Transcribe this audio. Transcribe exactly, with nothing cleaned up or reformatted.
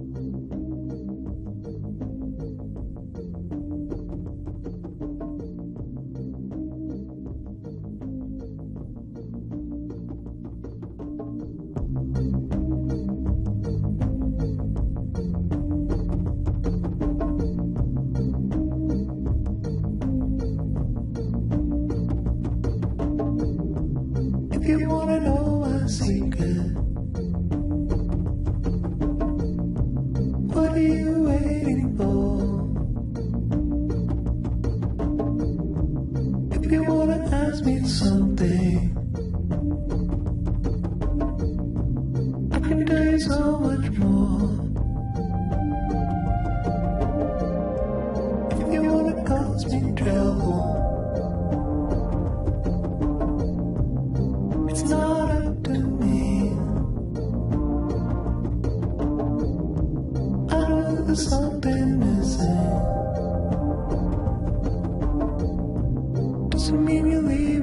If you wanna know my secret, what are you waiting for? If you wanna ask me something, I can tell you so much more. If you wanna cause me trouble, it's not up to me. I know there's something missing. Doesn't mean you leave